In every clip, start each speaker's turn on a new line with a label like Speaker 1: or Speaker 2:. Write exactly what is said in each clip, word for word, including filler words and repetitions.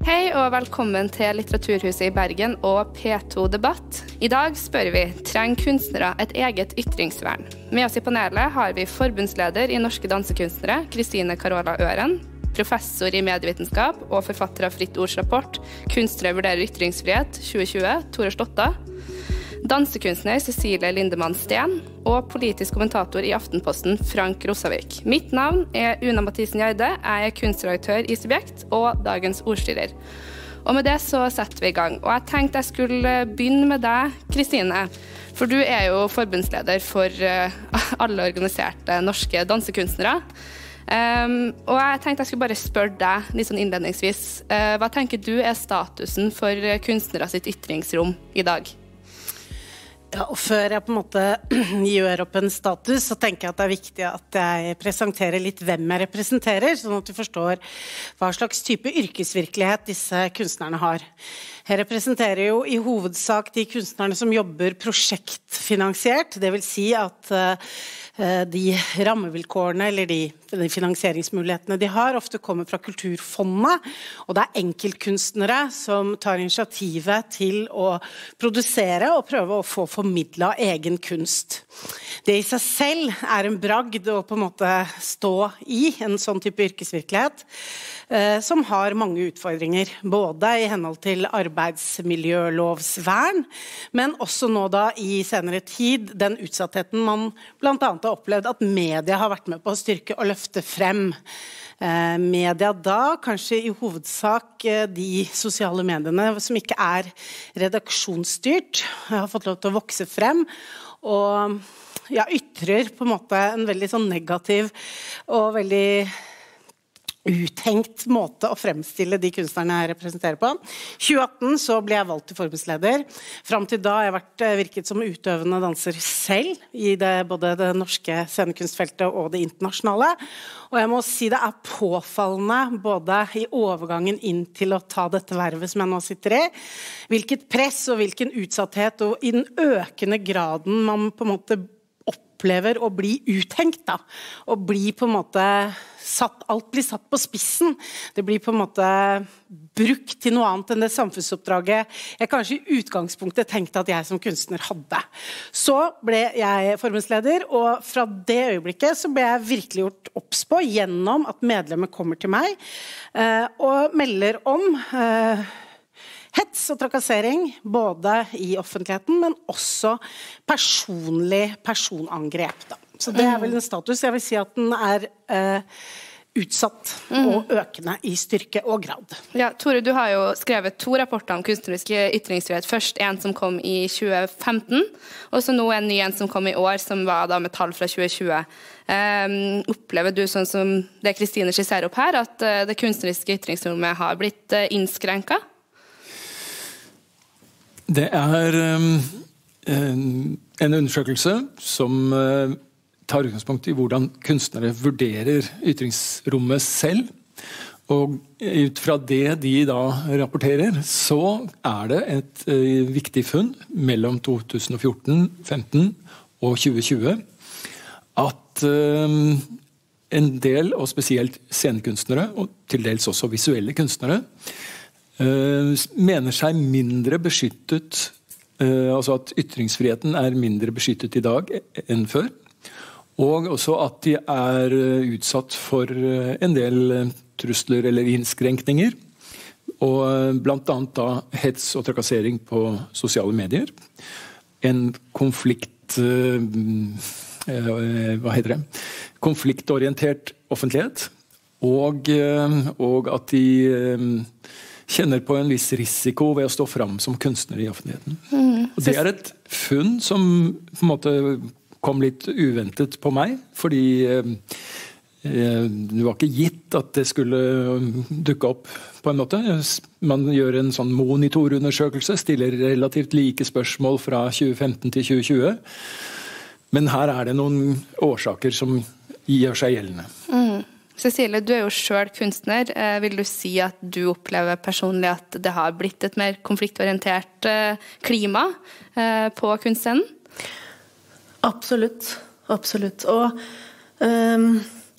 Speaker 1: Hei og velkommen til Litteraturhuset i Bergen og P to Debatt. I dag spør vi, trenger kunstnere et eget ytringsvern? Med oss i panelet har vi forbundsleder i Norske Dansekunstnere, Kristine Carola Øren, professor i medievitenskap og forfatter av Fritt Ords rapport, Kunstnere vurderer ytringsfrihet tjue tjue, Tore Stotta, dansekunstner Cecilie Lindemann Steen og politisk kommentator i Aftenposten, Frank Rosavik. Mitt navn er Una Mathisen Gjerde, jeg er kunstredaktør i Subjekt og dagens ordstyrer. Og med det så setter vi i gang. Og jeg tenkte jeg skulle begynne med deg, Kristine, for du er jo forbundsleder for alle organiserte norske dansekunstnere. Um, og jeg tenkte jeg skulle bare spørre deg litt sånn innledningsvis. Uh, hva tenker du er statusen for kunstnere sitt ytringsrom i dag?
Speaker 2: Ja, og før jeg på en måte gjør opp en status, så tenker jeg at det er viktig at jeg presenterer litt hvem jeg representerer, sånn at du forstår hva slags type yrkesvirkelighet disse kunstnerne har. Jeg representerer jo i hovedsak de kunstnerne som jobber prosjektfinansiert, det vil si at uh, de rammevilkårene eller de, de finansieringsmulighetene de har ofte kommer fra Kulturfondet, og det er enkeltkunstnere som tar initiativet til å produsere og prøve å få formidlet egen kunst. Det i seg selv er en bragd å på en måte stå i en sånn type yrkesvirkelighet, eh, som har mange utfordringer, både i henhold til arbeidsmiljølovsvern, men også nå da i senere tid den utsattheten man blant annet har opplevd at media har vært med på å styrke og løfte frem. Eh, media da, kanskje i hovedsak eh, de sosiale mediene som ikke er redaksjonsstyrt, har fått lov til å vokse frem, og ja, ytrer på en måte en veldig sånn negativ og veldig uthengt måte å fremstille de kunstnerne jeg representerer på. tjue atten så ble jeg valgt til forbundsleder. Frem til da har jeg vært virket som utøvende danser selv i det, både det norske scenekunstfeltet og det internasjonale. Og jeg må si det er påfallende både i overgangen inn til å ta dette vervet som jeg nå sitter i, hvilket press og hvilken utsatthet og i den økende graden man på en måte opplever å bli uthengt da, og bli på en måte satt, alt blir satt på spissen. Det blir på en måte brukt til noe annet enn det samfunnsoppdraget jeg kanskje i utgangspunktet tenkte at jeg som kunstner hadde. Så ble jeg forbundsleder, og fra det øyeblikket så ble jeg virkelig gjort obs på gjennom at medlemmer kommer til meg eh, og melder om eh, hets og trakassering, både i offentligheten, men også personlig personangrep. Da. Så det er vel en status. Jeg vil si at den er eh, utsatt og økende i styrke og grad.
Speaker 1: Ja, Tore, du har jo skrevet to rapporter om kunstnerisk ytringsfrihet. Først en som kom i tjue femten, og så nå en ny en som kom i år, som var da med tall fra tjue tjue. Um, opplever du, sånn som det Kristine skisserer opp her, at uh, det kunstneriske ytringsrommet har blitt uh, innskrenket?
Speaker 3: Det er um, en undersøkelse som uh, tar utgangspunkt i hvordan kunstnere vurderer ytringsrommet selv, og ut fra det de da rapporterer, så er det et uh, viktig funn mellom to tusen og fjorten, femten og tjue tjue, at uh, en del, og spesielt scenekunstnere, og til dels også visuelle kunstnere, Uh, mener seg mindre beskyttet, uh, altså at ytringsfriheten er mindre beskyttet i dag enn før, og også at de er uh, utsatt for uh, en del uh, trusler eller innskrenkninger, og uh, blant annet da hets og trakassering på sosiale medier, en konflikt, uh, uh, hva heter det? konfliktorientert offentlighet, og, uh, og at de uh, kjenner på en viss risiko ved å stå fram som kunstner i offentligheten. Mm. Og det er et funn som på en måte kom litt uventet på meg, fordi eh, det var ikke gitt at det skulle dukke opp på en måte. Man gjør en sånn monitorundersøkelse, stiller relativt like spørsmål fra tjue femten til tjue tjue, men her er det noen årsaker som gjør seg gjeldende.
Speaker 1: Mm. Cecilie, du er jo selv kunstner. Vil du si at du opplever personlig at det har blitt et mer konfliktorientert klima på kunstscenen?
Speaker 4: Absolutt, absolutt. Og um,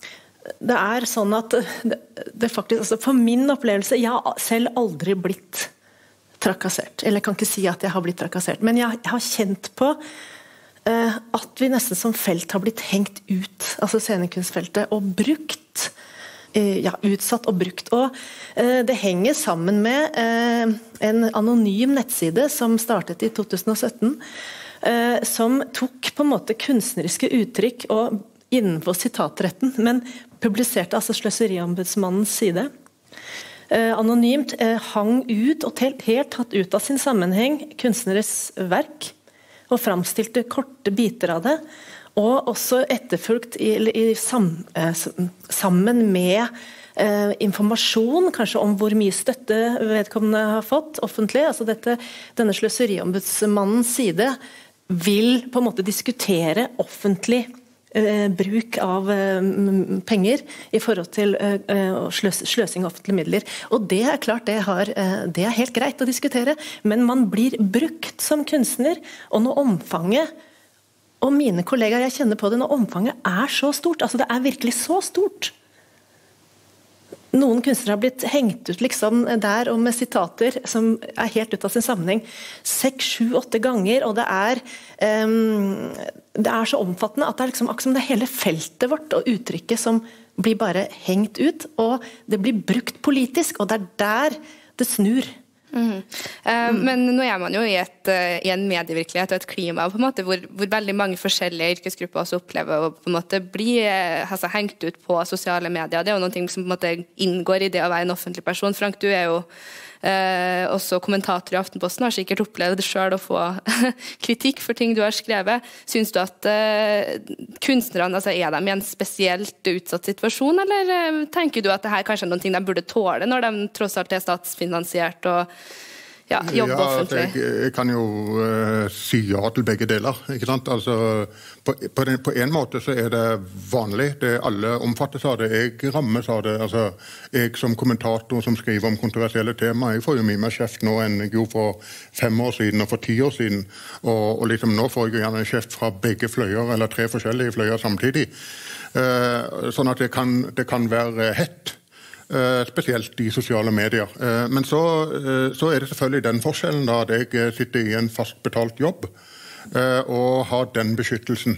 Speaker 4: det er sånn at det, det faktisk, altså for min opplevelse, jeg har selv aldri blitt trakassert. Eller jeg kan ikke si at jeg har blitt trakassert, men jeg, jeg har kjent på uh, at vi nesten som felt har blitt hengt ut, altså scenekunstfeltet, og brukt, uh, ja, utsatt og brukt. Og uh, det henger sammen med uh, en anonym nettside som startet i to tusen og sytten, uh, som tok på en måte kunstneriske uttrykk og innenfor sitatretten, men publiserte altså Sløseriombudsmannens side. Eh, anonymt eh, hang ut og helt, helt tatt ut av sin sammenheng kunstneres verk, og framstilte korte biter av det, og også etterfulgt i, i sam, eh, sammen med eh, informasjon, kanskje om hvor mye støtte vedkommende har fått offentlig. Altså dette, denne Sløseriombudsmannens side vil på en måte diskutere offentlig bruk av penger i forhold til sløs, sløsing av offentlige midler. Og det er klart, det, har, det er helt greit å diskutere, men man blir brukt som kunstner, og når omfanget, og mine kollegaer jeg kjenner på det, når omfanget er så stort, altså det er virkelig så stort. Noen kunstnere har blitt hengt ut liksom der og med sitater som er helt ut av sin sammenheng seks, sju, åtte ganger, og det er um, det er så omfattende at det er liksom akkurat som det hele feltet vårt og uttrykket som blir bare hengt ut, og det blir brukt politisk, og det er der det snur.
Speaker 1: Mm. Uh, mm. Men nå er man jo i, et, uh, i en medievirkelighet og et klima på en måte, hvor, hvor veldig mange forskjellige yrkesgrupper også opplever å på en måte bli uh, altså, hengt ut på sosiale medier. Det er jo noe som på en måte inngår i det å være en offentlig person. Frank, du er jo uh, også kommentator i Aftenposten, har sikkert opplevd selv å få kritikk for ting du har skrevet. Synes du at uh, kunstnerne, altså, er de i en spesielt utsatt situasjon, eller uh, tenker du at det her kanskje er noen ting de burde tåle når de tross alt er statsfinansiert og ja, jobber
Speaker 5: ja,
Speaker 1: offentlig?
Speaker 5: Altså, jeg, jeg kan jo uh, si ja til begge deler, ikke sant? Altså, på, på, den, på en måte så er det vanlig, det alle omfattes av det, jeg rammes av det, altså, jeg som kommentator som skriver om kontroversielle temaer, jeg får jo mye mer kjeft nå enn jeg gjorde for fem år siden og for ti år siden, og, og liksom nå får jeg gjerne en kjeft fra begge fløyer, eller tre forskjellige fløyer samtidig, uh, sånn at det kan, det kan være hett. Uh, spesielt i sosiale medier. Uh, men så, uh, så er det selvfølgelig den forskjellen da, at jeg sitter i en fast betalt jobb uh, og har den beskyttelsen.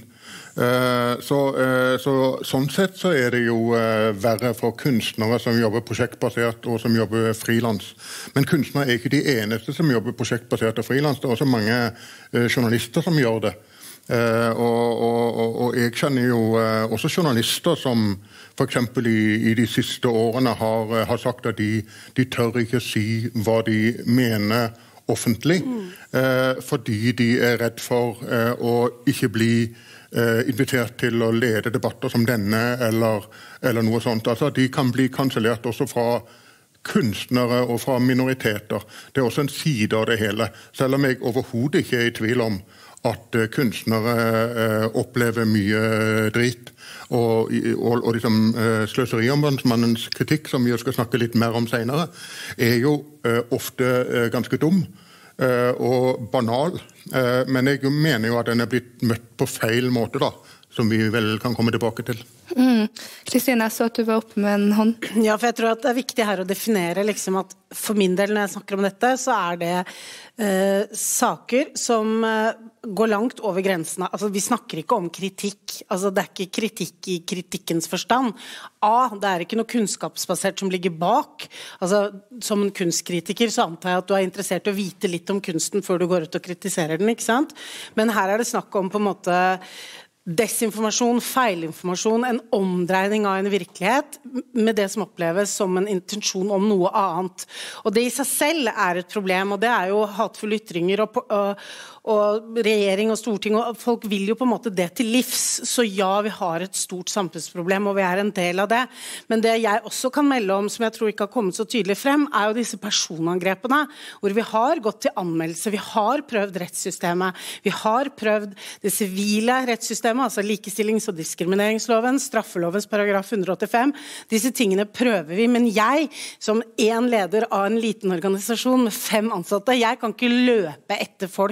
Speaker 5: Uh, så, uh, så sånn sett så er det jo uh, verre for kunstnere som jobber prosjektbasert og som jobber frilans. Men kunstnere er ikke de eneste som jobber prosjektbasert og frilans. Det er også mange uh, journalister som gjør det. Uh, og, og, og jeg kjenner jo uh, også journalister som for eksempel i, i de siste årene har, uh, har sagt at de, de tør ikke si hva de mener offentlig, mm. uh, fordi de er redd for uh, å ikke bli uh, invitert til å lede debatter som denne, eller, eller noe sånt. Altså, de kan bli kansellert også fra kunstnere og fra minoriteter. Det er også en side av det hele, selv om jeg overhodet ikke er i tvil om at uh, kunstnere uh, opplever mye drit, og, og, og liksom, uh, Sløseriombudsmannens kritikk, som vi skal snakke litt mer om senere, er jo uh, ofte uh, ganske dum uh, og banal, uh, men jeg mener jo at den er blitt møtt på feil måte da, som vi vel kan komme tilbake til.
Speaker 1: Kristine, jeg så at du var oppe med en hånd.
Speaker 2: Ja, for jeg tror at det er viktig her å definere liksom at for min del når jeg snakker om dette, så er det eh, saker som eh, går langt over grensene. Altså, vi snakker ikke om kritikk. Altså, det er ikke kritikk i kritikkens forstand. A, det er ikke noe kunnskapsbasert som ligger bak. Altså, som en kunstkritiker så antar jeg at du er interessert i å vite litt om kunsten før du går ut og kritiserer den, ikke sant? Men her er det snakk om på en måte desinformasjon, feilinformasjon, en omdreining av en virkelighet med det som oppleves som en intensjon om noe annet. Og det i seg selv er et problem, og det er jo hatefulle ytringer og, og, og regjering og storting, og folk vil jo på en måte det til livs. Så ja, vi har et stort samfunnsproblem, og vi er en del av det. Men det jeg også kan melde om, som jeg tror ikke har kommet så tydelig frem, er jo disse personangrepene, hvor vi har gått til anmeldelse, vi har prøvd rettssystemet, vi har prøvd det sivile rettssystemet, altså likestillings- og diskrimineringsloven, straffelovens paragraf hundre og åttifem. Disse tingene prøver vi, men jeg, som en leder av en liten organisasjon med fem ansatte, jeg kan ikke løpe etter folk hele tiden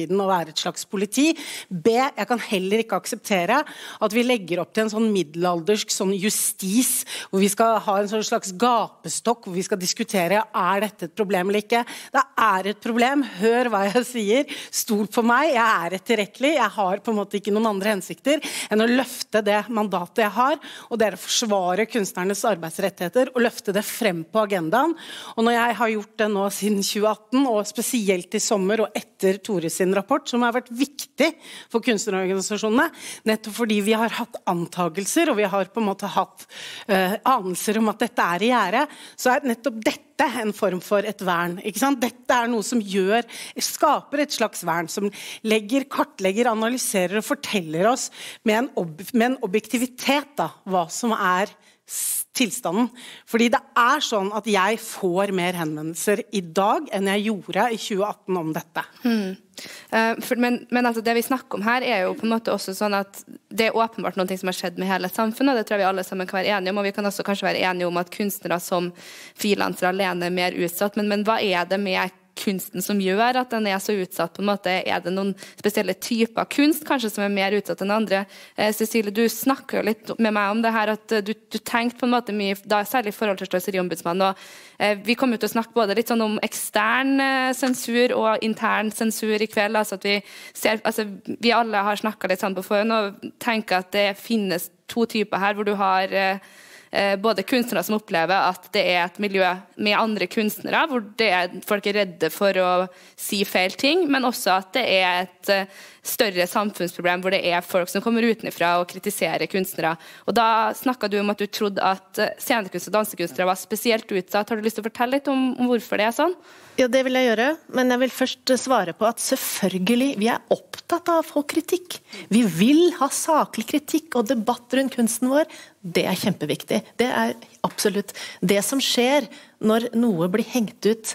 Speaker 2: tiden å være et slags politi. B, jeg kan heller ikke akseptere at vi legger opp til en sånn middelaldersk sånn justis, hvor vi skal ha en sånn slags gapestokk, hvor vi skal diskutere, er dette et problem eller ikke? Det er et problem, hør hva jeg sier, stol på meg, jeg er etterrettelig, jeg har på en måte ikke noen andre hensikter enn å løfte det mandatet jeg har, og det er å forsvare kunstnernes arbeidsrettigheter og løfte det frem på agendaen. Og når jeg har gjort det nå siden tjue atten, og spesielt i sommer og etter Tore sin rapport, som har vært viktig for kunstnerorganisasjonene, nettopp fordi vi har hatt antagelser, og vi har på en måte hatt uh, anelser om at dette er i gjære, så er nettopp dette en form for et vern, ikke sant? Dette er noe som gjør, skaper et slags vern, som legger, kartlegger, analyserer og forteller oss med en, ob med en objektivitet da, hva som er tilstanden. Fordi det er sånn at jeg får mer henvendelser i dag enn jeg gjorde i tjue atten om dette.
Speaker 1: Hmm. Uh, for, men, men altså det vi snakker om her er jo på en måte også sånn at det er åpenbart noe som har skjedd med hele samfunnet, det tror jeg vi alle sammen kan være enige om, og vi kan også kanskje være enige om at kunstnere som frilansere alene er mer utsatt, men, men hva er det med kunsten som gjør at den er så utsatt på en måte? Er det noen spesielle typer kunst kanskje som er mer utsatt enn andre? Eh, Cecilie, du snakker jo litt med meg om det her at du, du tenkte på en måte mye, da særlig i forhold til Sløseriombudsmannen, og eh, vi kommer jo til å snakke både litt sånn om ekstern eh, sensur og intern sensur i kveld, altså at vi ser, altså vi alle har snakket litt sånn på forhånd og tenker at det finnes to typer her hvor du har eh, både kunstnere som opplever at det er et miljø med andre kunstnere, hvor det er, folk er redde for å si feil ting, men også at det er et større samfunnsproblem hvor det er folk som kommer utenfra og kritiserer kunstnere. Og da snakket du om at du trodde at scenekunst og dansekunstnere var spesielt utsatt. Har du lyst til å fortelle litt om, om hvorfor det er sånn?
Speaker 4: Ja, det vil jeg gjøre, men jeg vil først svare på at selvfølgelig, vi er opptatt av å få kritikk. Vi vil ha saklig kritikk og debatt rundt kunsten vår. Det er kjempeviktig. Det er absolutt det som skjer når noe blir hengt ut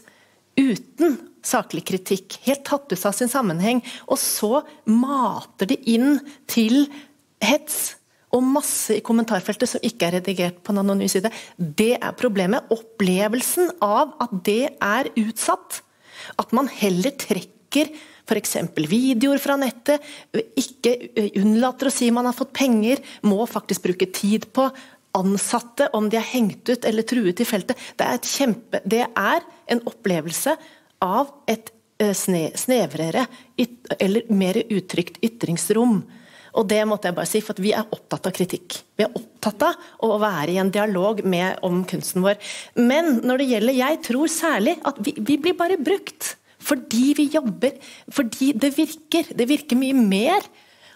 Speaker 4: uten saklig kritikk, helt tatt ut av sin sammenheng, og så mater det inn til hets og masse i kommentarfeltet som ikke er redigert på en anonym side. Det er problemet. Opplevelsen av at det er utsatt. At man heller trekker for eksempel videoer fra nettet, ikke unnlater å si man har fått penger, må faktisk bruke tid på ansatte om de er hengt ut eller truet i feltet. Det er, et kjempe, det er en opplevelse av et sne, snevrere eller mer uttrykt ytringsrom. Og det måtte jeg bare si, for at vi er opptatt av kritikk. Vi er opptatt av å være i en dialog med, om kunsten vår. Men når det gjelder, jeg tror særlig at vi, vi blir bare brukt. Fordi vi jobber, fordi det virker. Det virker mye mer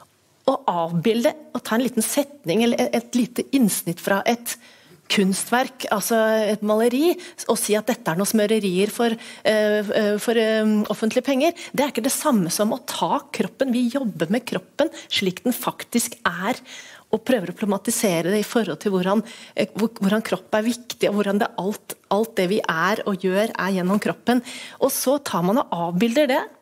Speaker 4: å avbilde, å ta en liten setning eller et, et lite innsnitt fra et kunstverk, altså et maleri, og si at dette er noen smørerier for, uh, for uh, offentlige penger. Det er ikke det samme som å ta kroppen. Vi jobber med kroppen slik den faktisk er, og prøver å problematisere det i forhold til hvordan, uh, hvordan kropp er viktig, og hvordan det alt, alt det vi er og gjør er gjennom kroppen. Og så tar man og avbilder det,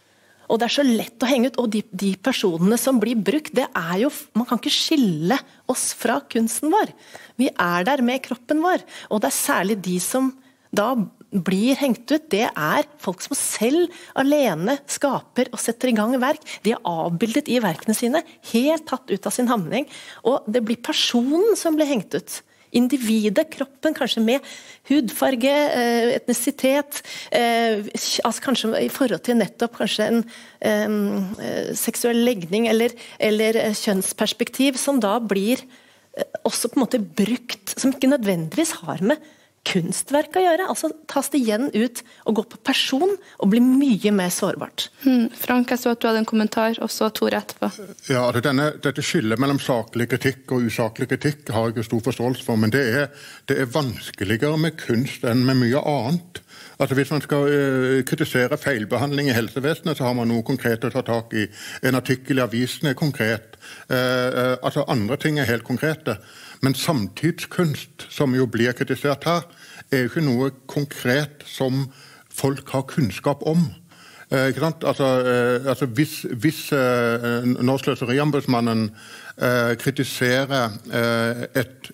Speaker 4: og det er så lett å henge ut, og de, de personene som blir brukt, det er jo, man kan ikke skille oss fra kunsten vår. Vi er der med kroppen vår, og det er særlig de som da blir hengt ut, det er folk som selv alene skaper og setter i gang verk. De er avbildet i verkene sine, helt tatt ut av sin sammenheng, og det blir personen som blir hengt ut. Individet, kroppen, kanskje med hudfarge, etnisitet, altså kanskje i forhold til nettopp kanskje en um, seksuell legning eller, eller kjønnsperspektiv, som da blir også på en måte brukt, som ikke nødvendigvis har med kunstverk å gjøre. Altså tas det igjen ut og gå på person og bli mye mer sårbart.
Speaker 1: Hmm. Frank, jeg så at du hadde en kommentar, og så Tore etterpå.
Speaker 5: Ja, denne, dette skillet mellom saklig kritikk og usaklig kritikk har jeg jo stor forståelse for, men det er, det er vanskeligere med kunst enn med mye annet. Altså hvis man skal uh, kritisere feilbehandling i helsevesenet, så har man noe konkret å ta tak i. En artikkel i avisen er konkret. Uh, uh, altså andre ting er helt konkrete. Men samtidskunst, som jo blir kritisert her, er jo ikke noe konkret som folk har kunnskap om. Eh, ikke sant? Altså, eh, altså hvis, hvis eh, når Sløseriombudsmannen eh, kritiserer eh, et, et,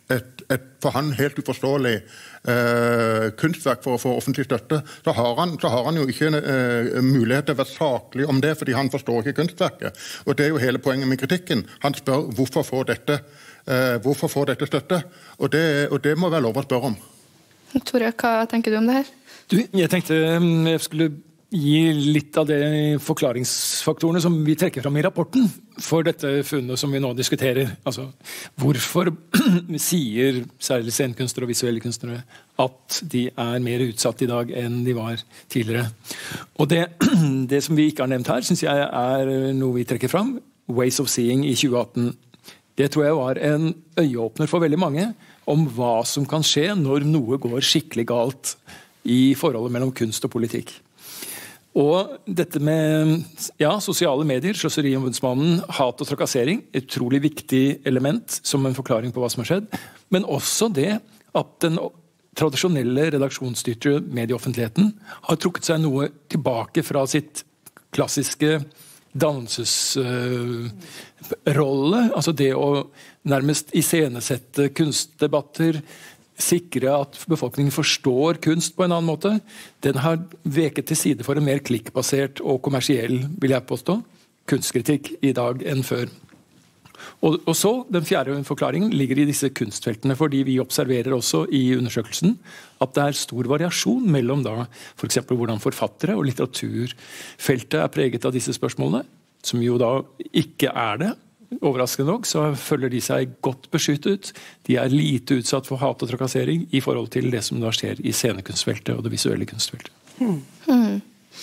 Speaker 5: et for han helt uforståelig eh, kunstverk for å få offentlig støtte, så har han, så har han jo ikke eh, mulighet til å være saklig om det, fordi han forstår ikke kunstverket. Og det er jo hele poenget med kritikken. Han spør hvorfor får dette, eh, hvorfor får dette støtte, og det, og det må være lov å spørre om.
Speaker 1: Tore, hva tenker du om det her?
Speaker 3: Du, jeg tenkte jeg skulle gi litt av de forklaringsfaktorene som vi trekker fram i rapporten for dette funnet som vi nå diskuterer. Altså, hvorfor sier særlig scenekunstnere og visuelle kunstnere at de er mer utsatt i dag enn de var tidligere? Og det, det som vi ikke har nevnt her, synes jeg er noe vi trekker fram. Ways of Seeing i tjue atten. Det tror jeg var en øyeåpner for veldig mange om hva som kan skje når noe går skikkelig galt i forholdet mellom kunst og politikk. Og dette med ja, sosiale medier, Sløseriombudsmannen, hat og trakassering, et utrolig viktig element som en forklaring på hva som har skjedd, men også det at den tradisjonelle redaksjonsstyrte medieoffentligheten har trukket seg noe tilbake fra sitt klassiske dannelsesrolle, uh, altså det å nærmest iscenesette kunstdebatter, sikre at befolkningen forstår kunst på en annen måte, den har veket til side for en mer klikkbasert og kommersiell, vil jeg påstå, kunstkritikk i dag enn før. Og, og så, den fjerde forklaringen ligger i disse kunstfeltene, fordi vi observerer også i undersøkelsen at det er stor variasjon mellom da, for eksempel hvordan forfattere og litteraturfeltet er preget av disse spørsmålene, som jo da ikke er det. Overraskende nok så føler de seg godt beskyttet. De er lite utsatt for hat og trakassering i forhold til det som da skjer i scenekunstfeltet og det visuelle kunstfeltet.
Speaker 1: Hmm. Hmm.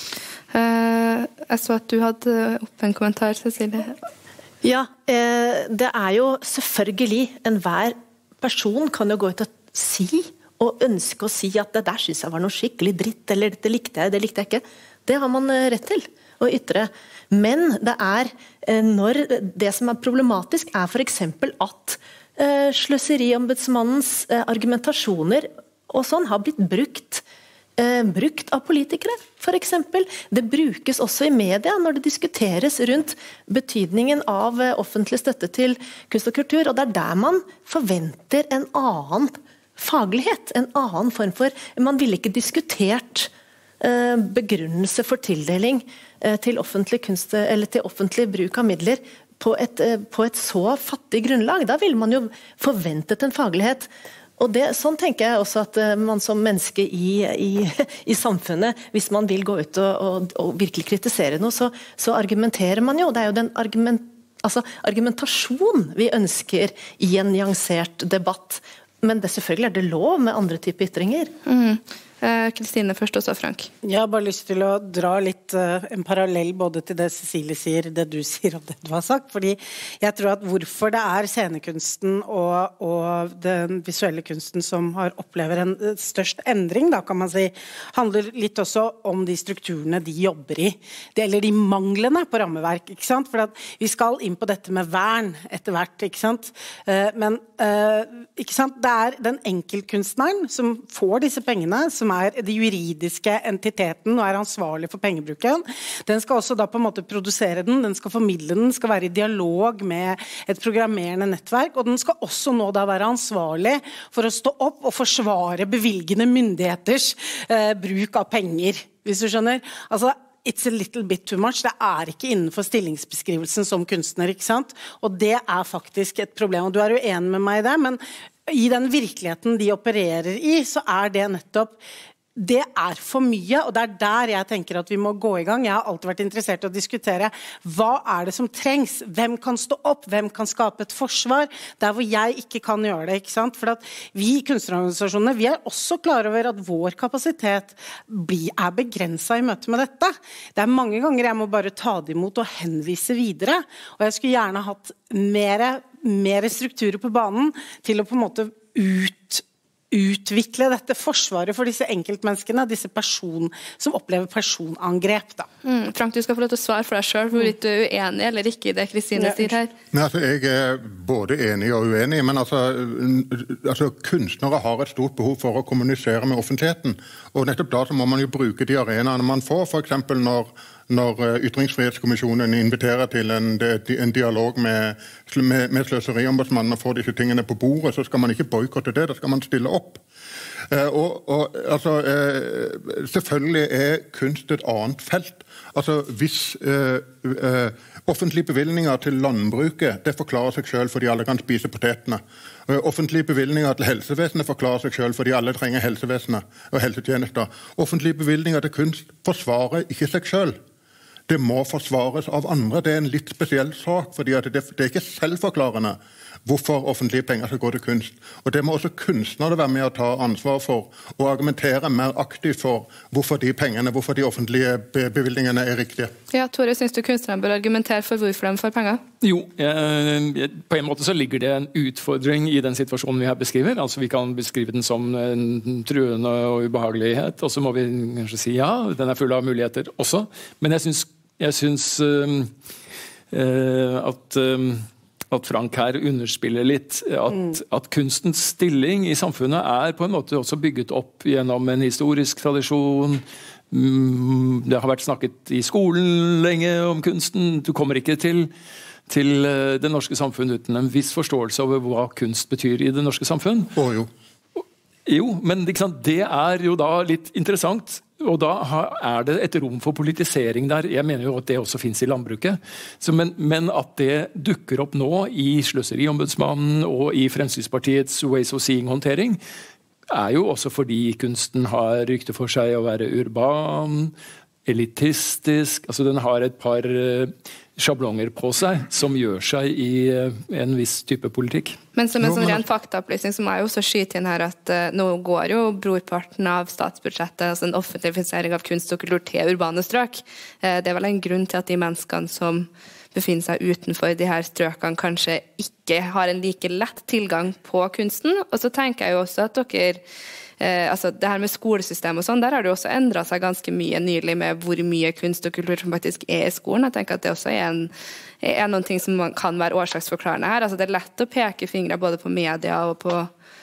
Speaker 1: Uh, jeg så at du hadde opp en kommentar, Cecilie.
Speaker 4: Ja, eh, det er jo selvfølgelig enhver person kan jo gå ut og si og ønske å si at det der synes jeg var noe skikkelig dritt, eller det likte jeg, det likte jeg ikke. Det har man rett til å ytre. Men det er når det som er problematisk er for eksempel at eh, Sløseriombudsmannens eh, argumentasjoner og sånn har blitt brukt, eh, brukt av politikere, for eksempel. Det brukes også i media når det diskuteres rundt betydningen av eh, offentlig støtte til kunst og kultur, og det er der man forventer en annen faglighet, en annen form for, man ville ikke diskutert eh, begrunnelse for tildeling til offentlig kunst, eller til offentlig bruk av midler på et, på et så fattig grunnlag. Da ville man jo forventet en faglighet. Og det, sånn tenker jeg også at man som menneske i, i, i samfunnet, hvis man vil gå ut og, og, og virkelig kritisere noe, så, så argumenterer man jo. Det er jo den argument, altså argumentasjon vi ønsker i en nyansert debatt. Men det selvfølgelig er det lov med andre typer ytringer.
Speaker 1: Mm. Kristine først, og så Frank.
Speaker 2: Jeg har bare lyst til å dra litt uh, en parallell både til det Cecilie sier, det du sier og det du har sagt, fordi jeg tror at hvorfor det er scenekunsten og, og den visuelle kunsten som har opplever en størst endring, da kan man si, handler litt også om de strukturene de jobber i, det, eller de manglene på rammeverk, ikke sant? For at vi skal inn på dette med vern etter hvert, ikke sant? Uh, men uh, ikke sant? Det er den enkeltkunstneren som får disse pengene, som er det juridiske entiteten og er ansvarlig for pengebruken. Den skal også da på en måte produsere den, den skal formidle den, skal være i dialog med et programmerende nettverk, og den skal også nå da være ansvarlig for å stå opp og forsvare bevilgende myndigheters eh, bruk av penger, hvis du skjønner. Altså, it's a little bit too much. Det er ikke innenfor stillingsbeskrivelsen som kunstner, ikke sant? Og det er faktisk et problem, og du er jo enig med meg i det, men i den virkeligheten de opererer i, så er det nettopp, det er for mye, og det er der jeg tenker at vi må gå i gang. Jeg har alltid vært interessert i å diskutere hva er det som trengs, hvem kan stå opp, hvem kan skape et forsvar, der hvor jeg ikke kan gjøre det, ikke sant? For at vi i kunstnerorganisasjonene, vi er også klar over at vår kapasitet er begrenset i møte med dette. Det er mange ganger jeg må bare ta det imot og henvise videre, og jeg skulle gjerne hatt mer, mer strukturer på banen til å på en måte ut utvikle dette forsvaret for disse enkeltmenneskene, disse person, som opplever personangrep. Da.
Speaker 1: Mm, Frank, du skal få lov til å svare for deg selv, hvorvidt du er uenig eller ikke i det Kristine ja. sier her.
Speaker 5: Nei, altså, jeg er både enig og uenig, men altså, altså, kunstnere har et stort behov for å kommunisere med offentligheten, og nettopp da så må man jo bruke de arenaene man får, for eksempel når når Ytringsfrihetskommisjonen inviterer til en, en dialog med, med, med sløseriombudsmannen og får disse tingene på bordet, så skal man ikke boykotte det, da skal man stille opp. Eh, og, og altså, eh, selvfølgelig er kunst et annet felt. Altså, hvis eh, eh, offentlige bevilgninger til landbruket, det forklarer seg selv fordi alle kan spise potetene. Eh, offentlige bevilgninger til helsevesenet forklarer seg selv fordi alle trenger helsevesenet og helsetjenester. Offentlige bevilgninger til kunst forsvarer ikke seg selv. Det må forsvares av andre. Det er en litt spesiell sak, fordi at det, det er ikke selvforklarende hvorfor offentlige penger skal gå til kunst. Og det må også kunstnere være med å ta ansvar for, og argumentere mer aktivt for hvorfor de pengene, hvorfor de offentlige bevilgningene er riktige.
Speaker 1: Ja, Tore, synes du kunstnerne bør argumentere for hvorfor de får penger?
Speaker 3: Jo, eh, på en måte så ligger det en utfordring i den situasjonen vi her beskriver. Altså vi kan beskrive den som en truende og ubehagelighet, og så må vi kanskje si ja, den er full av muligheter også. Men jeg synes, jeg synes uh, uh, at uh, at Frank her underspiller litt, at, mm. at kunstens stilling i samfunnet er på en måte også bygget opp gjennom en historisk tradisjon. Det har vært snakket i skolen lenge om kunsten. Du kommer ikke til, til det norske samfunn uten en viss forståelse over hva kunst betyr i det norske samfunn.
Speaker 5: Oh, jo.
Speaker 3: Jo, men ikke sant, det er jo da litt interessant. Og da er det et rom for politisering der. Jeg mener jo at det også finnes i landbruket. Så, men, men at det dukker opp nå i Sløseriombudsmannen og i Fremskrittspartiets Ways of Seeing-håndtering, er jo også fordi kunsten har rykte for seg å være urban, elitistisk. Altså den har et par sjablonger på seg som gjør seg i en viss type politikk.
Speaker 1: Men som en sånn ren faktaopplysning så må jeg jo også skyte inn her at uh, nå går jo brorparten av statsbudsjettet, altså en offentligfisering av kunst og kultur til urbane strøk. Uh, det er vel en grunn til at de menneskene som befinner seg utenfor de her strøkene kanskje ikke har en like lett tilgang på kunsten. Og så tenker jeg jo også at dere Eh, altså det her med skolesystem og sånn, der har det også endret seg ganske mye nylig med hvor mye kunst og kultur som faktisk er i skolen. Jeg tenker at det også er, en, er noen ting som kan være årsaksforklarende her. Altså det er lett å peke fingre både på media og på,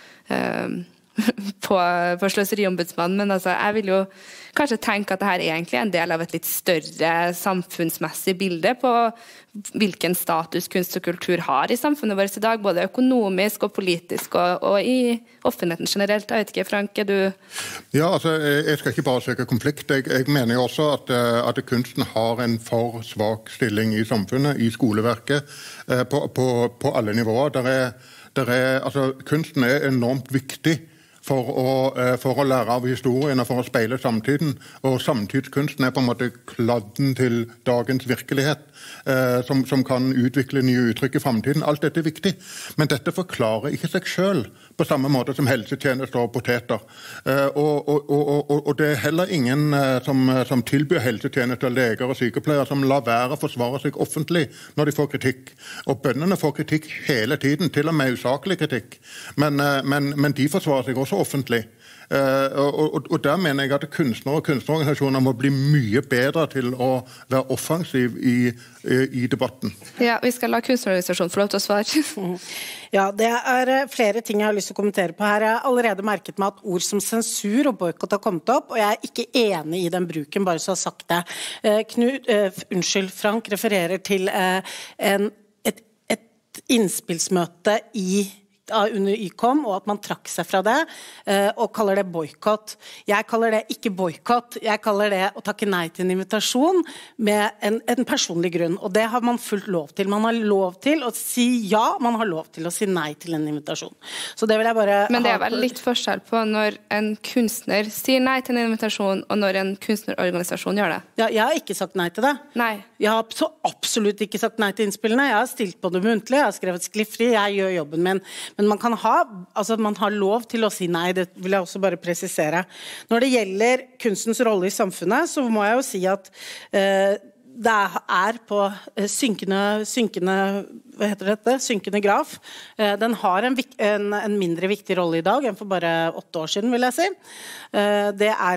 Speaker 1: eh, på, på Sløseriombudsmannen, men altså jeg vil jo kanskje tenke at dette egentlig er en del av et litt større samfunnsmessig bilde på hvilken status kunst og kultur har i samfunnet vårt i dag, både økonomisk og politisk og, og i offentligheten generelt. Jeg vet ikke, Frank, er du...
Speaker 5: Ja, altså, jeg skal ikke bare søke konflikt. Jeg, jeg mener jo også at, at kunsten har en for svak stilling i samfunnet, i skoleverket, på, på, på alle nivåer. Der er, der er, altså, kunsten er enormt viktig For å, for å lære av historien og for å speile samtiden. Og samtidskunsten er på en måte kladden til dagens virkelighet, eh, som, som kan utvikle nye uttrykk i fremtiden. Alt dette er viktig, men dette forklarer ikke seg selv på samme måte som helsetjenester og poteter. Eh, og, og, og, og det er heller ingen eh, som, som tilbyr helsetjenester, leger og sykepleiere som lar være å forsvare seg offentlig når de får kritikk. Og bøndene får kritikk hele tiden, til og med usaklig kritikk. Men, eh, men, men de forsvarer seg også offentlig. Uh, og, og, og der mener jeg at kunstnere og kunstnerorganisasjoner må bli mye bedre til å være offensiv i, i, i debatten.
Speaker 1: Ja, vi skal la kunstnerorganisasjonen få lov til å svare.
Speaker 2: Ja, det er flere ting jeg har lyst til å kommentere på her. Jeg har allerede merket meg at ord som sensur og boykott har kommet opp, og jeg er ikke enig i den bruken, bare så har sagt det. Uh, Knut, uh, unnskyld, Frank refererer til uh, en, et, et innspillsmøte i under Y COM, og at man trakk seg fra det, og kaller det boykott. Jeg kaller det ikke boykott, jeg kaller det å takke nei til en invitasjon med en, en personlig grunn, og det har man fullt lov til. Man har lov til å si ja, man har lov til å si nei til en invitasjon. Så det vil jeg bare...
Speaker 1: Men det er vel litt forskjell på når en kunstner sier nei til en invitasjon, og når en kunstnerorganisasjon gjør det.
Speaker 2: Ja, jeg har ikke sagt nei til det.
Speaker 1: Nei.
Speaker 2: Jeg har så absolutt ikke sagt nei til innspillene. Jeg har stilt på det muntlig, jeg har skrevet skriftlig, jeg gjør jobben min. Men man kan ha, altså man har lov til å si nei, det vil jeg også bare presisere. Når det gjelder kunstens rolle i samfunnet, så må jeg jo si at eh, det er på synkende, synkende, hva heter dette? Synkende graf. Eh, den har en, en, en mindre viktig rolle i dag enn for bare åtte år siden, vil jeg si. Eh, det er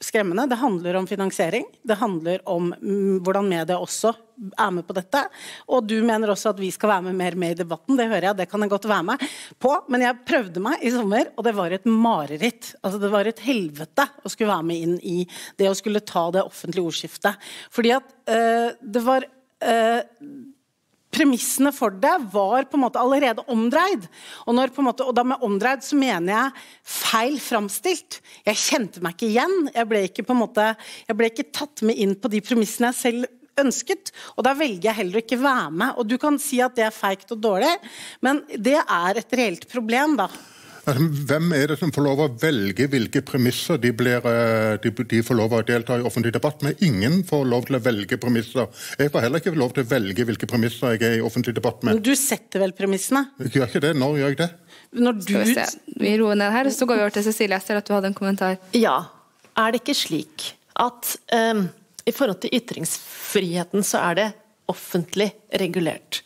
Speaker 2: skremmende. Det handler om finansiering, det handler om mm, hvordan media også er med på dette, og du mener også at vi skal være med mer med i debatten, det hører jeg, det kan jeg godt være med på, men jeg prøvde meg i sommer, og det var et mareritt, altså det var et helvete å skulle være med inn i det å skulle ta det offentlige ordskiftet, fordi at øh, det var øh, premissene for det var på en måte allerede omdreid. Og, når på en måte, og da med omdreid så mener jeg feil framstilt. Jeg kjente meg ikke igjen. Jeg ble ikke, på en måte, jeg ble ikke tatt med inn på de premissene jeg selv ønsket. Og da velger jeg heller ikke være med. Og du kan si at det er feigt og dårlig, men det er et reelt problem da.
Speaker 5: Altså, hvem er det som får lov å velge hvilke premisser de, blir, de, de får lov å delta i offentlig debatt med? Ingen får lov til å velge premisser. Jeg får heller ikke lov til å velge hvilke premisser jeg er i offentlig debatt med.
Speaker 2: Men du setter vel premissene?
Speaker 5: Jeg gjør ikke det. Når gjør jeg det?
Speaker 2: Når du...
Speaker 1: Skal vi se. Vi roer ned her, så går vi over til Cecilie etter at du hadde en kommentar.
Speaker 4: Ja, er det ikke slik at um, i forhold til ytringsfriheten så er det offentlig regulert?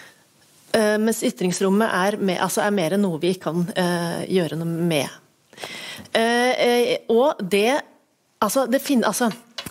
Speaker 4: Uh, mens ytringsrommet er, med, altså er mer enn noe vi kan uh, gjøre noe med. Uh, uh, og det, altså, det finner, altså,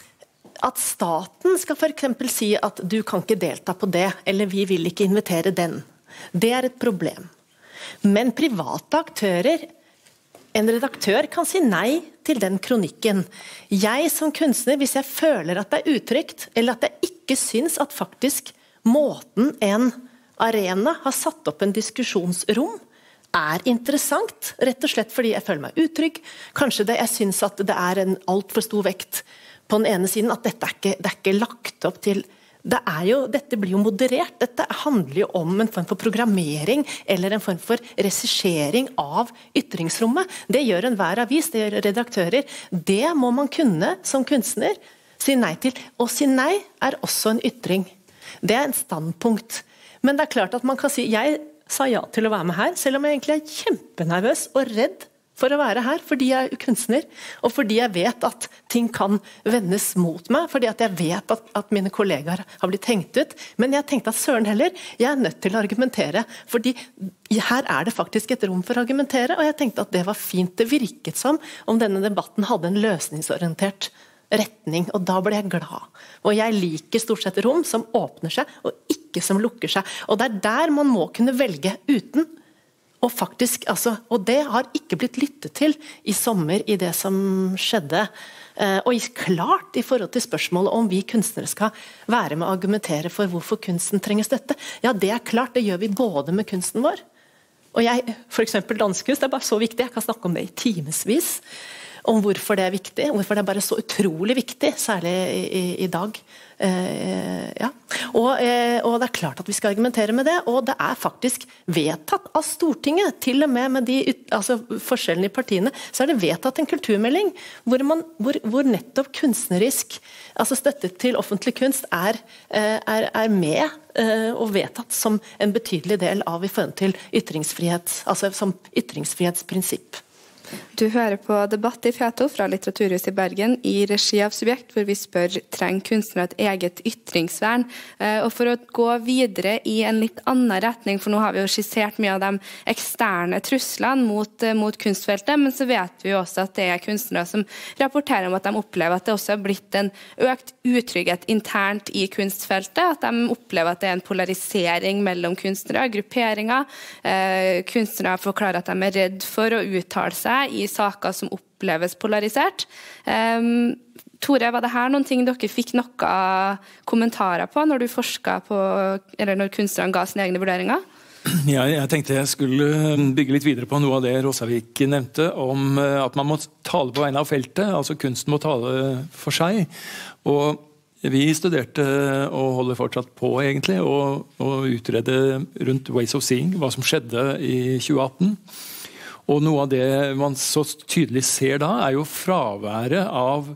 Speaker 4: at staten skal for eksempel si at du kan ikke delta på det, eller vi vil ikke invitere den. Det er et problem. Men private aktører, en redaktør kan si nei til den kronikken. Jeg som kunstner, hvis jeg føler at det er utrygt, eller at jeg ikke syns at faktisk måten en arena har satt opp en diskusjonsrom, er interessant, rett og slett fordi jeg føler meg utrygg. Kanskje det, jeg synes at det er en alt for stor vekt på den ene siden, at dette er ikke, det er ikke lagt opp til, det er jo, dette blir jo moderert, dette handler jo om en form for programmering, eller en form for regissering av ytringsrommet. Det gjør enhver avis, det gjør redaktører. Det må man kunne som kunstner si nei til, og si nei er også en ytring. Det er en standpunkt. Men det er klart at man kan si, jeg sa ja til å være med her, selv om jeg egentlig er kjempenervøs og redd for å være her, fordi jeg er kunstner, og fordi jeg vet at ting kan vendes mot meg, fordi at jeg vet at, at mine kollegaer har blitt hengt ut. Men jeg tenkte at søren heller, jeg er nødt til å argumentere, fordi her er det faktisk et rom for å argumentere, og jeg tenkte at det var fint. Det virket som om denne debatten hadde en løsningsorientert retning, og da ble jeg glad. Og jeg liker stort sett rom som åpner seg, og ikke som lukker seg. Og det er der man må kunne velge uten. Og faktisk, altså, og det har ikke blitt lyttet til i sommer i det som skjedde. Og klart i forhold til spørsmålet om vi kunstnere skal være med å argumentere for hvorfor kunsten trenger støtte. Ja, det er klart, det gjør vi både med kunsten vår. Og jeg, for eksempel danskunst, det er bare så viktig, jeg kan snakke om det i timesvis. Om hvorfor det er viktig, hvorfor det er bare så utrolig viktig, særlig i, i, i dag. Eh, ja. og, eh, og det er klart at vi skal argumentere med det, og det er faktisk vedtatt av Stortinget, til og med med de altså, forskjellene i partiene, så er det vedtatt en kulturmelding, hvor, man, hvor, hvor nettopp kunstnerisk, altså støtte til offentlig kunst, er, er, er med eh, og vedtatt som en betydelig del av i forhold til ytringsfrihet, altså som ytringsfrihetsprinsipp.
Speaker 1: Du hører på Debatt i P to fra Litteraturhuset i Bergen i regi av Subjekt, hvor vi spør, trenger kunstnere et eget ytringsvern? Og for å gå videre i en litt annen retning, for nå har vi jo skissert mye av de eksterne truslene mot, mot kunstfeltet, men så vet vi jo også at det er kunstnere som rapporterer om at de opplever at det også har blitt en økt utrygghet internt i kunstfeltet, at de opplever at det er en polarisering mellom kunstnere, grupperinger, kunstnere forklarer at de er redd for å uttale seg i saker som oppleves polarisert. Um, Tore, var det her noen ting dere fikk noen kommentarer på når du forsket på, eller når kunstnerne ga sine egne vurderinger?
Speaker 3: Ja, jeg tenkte jeg skulle bygge litt videre på noe av det Rosavik nevnte, om at man må tale på vegne av feltet, altså kunsten må tale for seg. Og vi studerte og holder fortsatt på egentlig, og, og utrede rundt Ways of Seeing, hva som skjedde i tjue atten. Og noe av det man så tydelig ser da, er jo fraværet av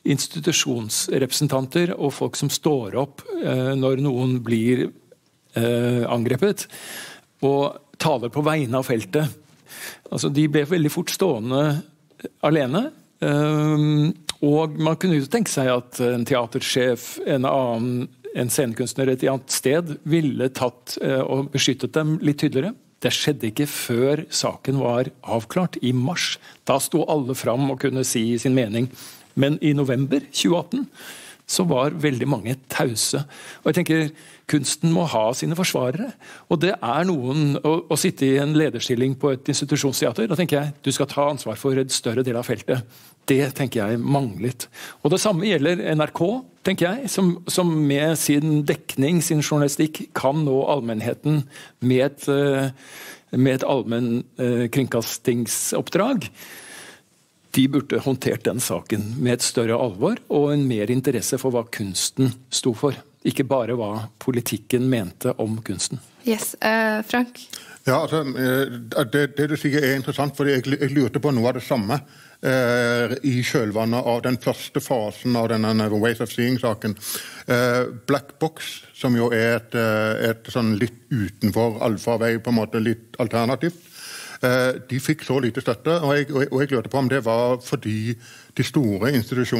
Speaker 3: institusjonsrepresentanter og folk som står opp eh, når noen blir eh, angrepet, og taler på vegne av feltet. Altså, de ble veldig fort stående alene, eh, og man kunne jo tenke seg at en teatersjef, en annen, en scenekunstner et annet sted, ville tatt eh, og beskyttet dem litt tydeligere. Det skjedde ikke før saken var avklart i mars. Da sto alle fram og kunne si sin mening. Men i november tjue atten så var veldig mange tause. Og jeg tenker, kunsten må ha sine forsvarere. Og det er noen å, å sitte i en lederstilling på et institusjonsteater. Da tenker jeg, du skal ta ansvar for en større del av feltet. Det tenker jeg manglet. Og det samme gjelder N R K, tenker jeg, som, som med sin dekning, sin journalistikk, kan nå allmennheten med et, med et allmenn kringkastingsoppdrag. De burde håndtert den saken med et større alvor og en mer interesse for hva kunsten sto for. Ikke bare hva politikken mente om kunsten.
Speaker 1: Yes, uh, Frank?
Speaker 5: Ja, altså, det, det du sier er interessant, for jeg, jeg lurte på noe av det samme eh, i kjølvannet av den første fasen av denne Ways of Seeing-saken. Eh, Black Box, som jo er et, et sånn litt utenfor alfavei, på en måte litt alternativt, de fikk så lite støtte, og jeg, og jeg lurte på om det var fordi de store,